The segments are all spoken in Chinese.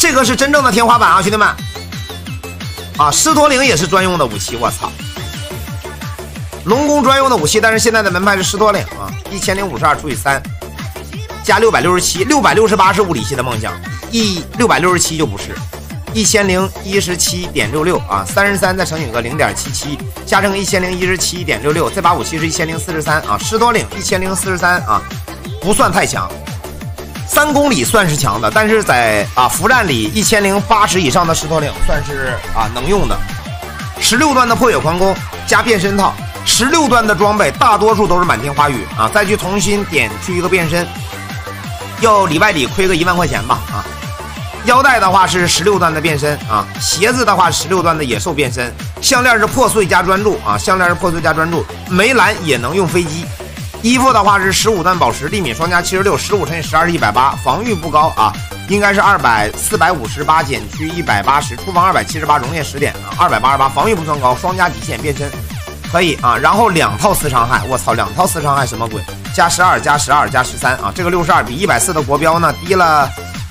这个是真正的天花板啊，兄弟们啊！狮驼岭也是专用的武器，我操！龙宫专用的武器，但是现在的门派是狮驼岭啊，1052除以3加667，668是物理系的梦想，667就不是，1017.66啊，33再乘以个0.77，加上个1017.66，这把武器是1043啊，狮驼岭1043啊，不算太强。3公里算是强的，但是在服战里1080以上的狮驼岭算是能用的。16段的破血狂弓加变身套，16段的装备大多数都是满天花雨啊，再去重新点去一个变身，要里外里亏个1万块钱吧啊。腰带的话是16段的变身啊，鞋子的话是16段的野兽变身，项链是破碎加专注啊，项链是破碎加专注，梅兰也能用飞机。衣服的话是15段宝石，力敏双加76，15乘以12是180，防御不高啊，应该是458减去180，出防278，熔炼10点啊，288，防御不算高，双加极限变身可以啊。然后2套4伤害，我操，2套4伤害什么鬼？加12加12加13啊，这个62比140的国标呢低了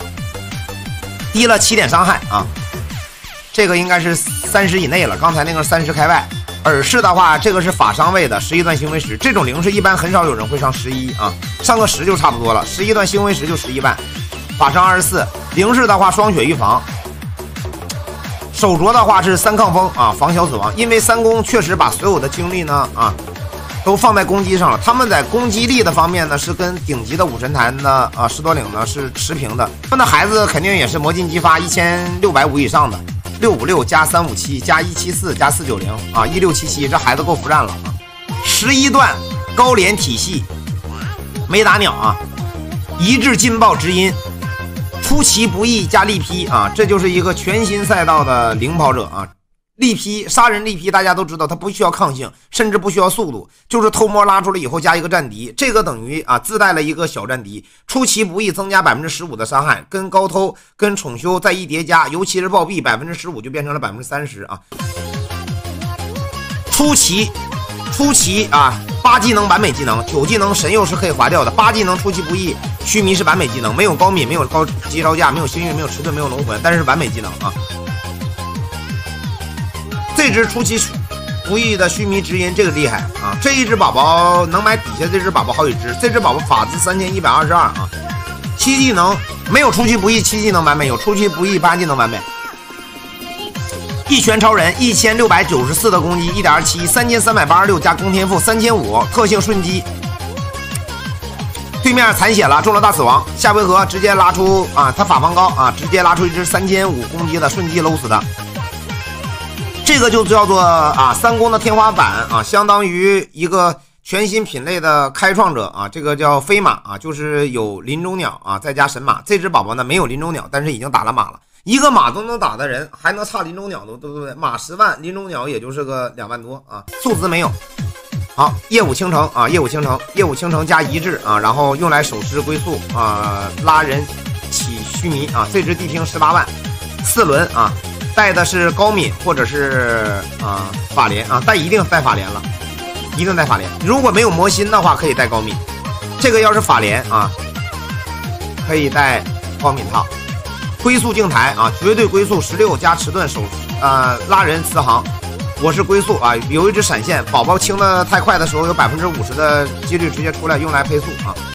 7点伤害啊，这个应该是30以内了，刚才那个30开外。耳饰的话，这个是法伤位的11段行为石，这种灵饰一般很少有人会上11啊，上个10就差不多了，11段行为石就11万，法伤24，灵饰的话双血预防，手镯的话是3抗风啊，防小死亡，因为三公确实把所有的精力呢都放在攻击上了，他们在攻击力的方面呢是跟顶级的武神坛的狮驼岭呢是持平的，他们的孩子肯定也是魔镜激发1650以上的。656加357加174加490啊，1677，这孩子够服战了啊！11段高连体系，没打鸟啊，一致劲爆直音，出其不意加力劈啊，这就是一个全新赛道的领跑者啊！力劈杀人力劈，大家都知道，它不需要抗性，甚至不需要速度，就是偷摸拉出来以后加一个战敌，这个等于自带了一个小战敌，出其不意增加15%的伤害，跟高偷跟宠修再一叠加，尤其是暴毙15%就变成了30%啊！出奇啊！8技能完美技能，9技能神佑是可以划掉的，8技能出其不意，须弥是完美技能，没有高敏，没有高级招架，没有星运，没有迟钝，没有龙魂，但是完美技能啊！这只出其不意的须弥之音，这个厉害啊！这一只宝宝能买底下这只宝宝好几只，这只宝宝法兹3122啊，7技能没有出其不意7技能完美，有出其不意8技能完美。一拳超人1694的攻击1.27，3386加攻天赋3500，特性瞬击。对面残血了，中了大死亡，下回合直接拉出他法防高啊，直接拉出一只3500攻击的瞬击搂死的。这个就叫做三公的天花板啊，相当于一个全新品类的开创者啊，这个叫飞马啊，就是有林中鸟啊，再加神马。这只宝宝呢没有林中鸟，但是已经打了马了，一个马都能打的人，还能差林中鸟都对不对？马10万，林中鸟也就是个2万多啊，数值没有。好，业务倾城啊，业务倾城加一致啊，然后用来手持龟速啊，拉人起须弥啊，这只地平18万，4轮啊。带的是高敏或者是法莲啊，一定带法莲了，一定带法莲。如果没有魔心的话，可以带高敏。这个要是法莲啊，可以带高敏套。龟速镜台啊，绝对龟速16加迟钝手拉人慈航。我是龟速啊，有一只闪现，宝宝清的太快的时候，有50%的几率直接出来用来配速啊。